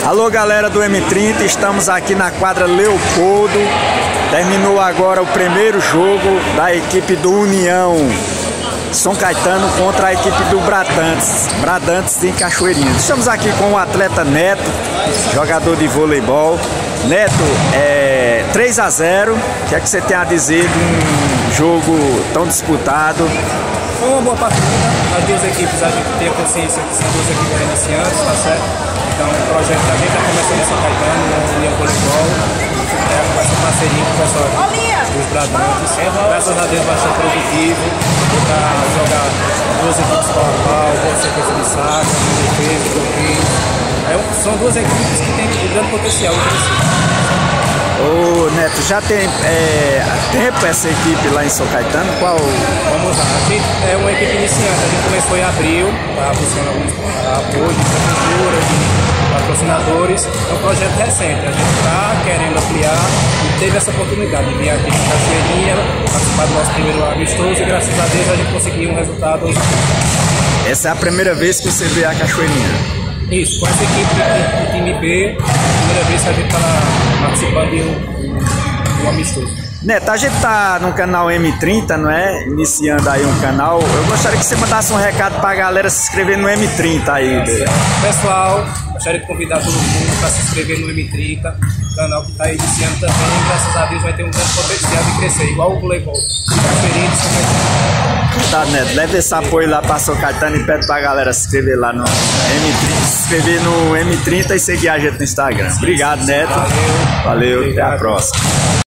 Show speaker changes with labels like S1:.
S1: Alô galera do M30, estamos aqui na quadra Leopoldo. Terminou agora o primeiro jogo da equipe do União São Caetano contra a equipe do Bradantes em Cachoeirinha. Estamos aqui com o atleta Neto, jogador de voleibol. Neto, 3-0, o que é que você tem a dizer de um jogo tão disputado?
S2: Foi uma boa partida, as duas equipes a gente tem a consciência que são duas equipes iniciantes, tá certo? Então o projeto da gente está começando em São Caetano, no União Voleibol, com essa parceria com o pessoal dos Bradantes. Graças a Deus bastante produtivo, para jogar duas equipes pau a pau, boa sequência de saca, defesa, bloqueio. São duas equipes que têm um grande potencial de crescer.
S1: Ô Neto, já tem tempo essa equipe lá em São Caetano? Qual?
S2: Vamos lá, a gente é uma equipe iniciante, a gente começou em abril, buscando alguns apoios de prefeitura, de patrocinadores. É um projeto recente, a gente está querendo ampliar e teve essa oportunidade de vir aqui em Cachoeirinha, participar do nosso primeiro amistoso e graças a Deus a gente conseguiu um resultado.
S1: Essa é a primeira vez que você vê a Cachoeirinha?
S2: Isso, com essa equipe do time B, primeira vez que a gente está participando de um amistoso.
S1: Neto, a gente tá no canal M30, não é? Iniciando aí um canal. Eu gostaria que você mandasse um recado pra galera se inscrever no M30 aí.
S2: Pessoal, gostaria de convidar todo mundo para se inscrever no M30, canal que está iniciando também. Graças a Deus vai ter um grande potencial de crescer, igual o voleibol.
S1: Tá, Neto, leve esse apoio lá pra São Caetano e pede pra galera se inscrever lá no M30, se inscrever no M30 e seguir a gente no Instagram. Obrigado, Neto.
S2: Valeu.
S1: Até a próxima.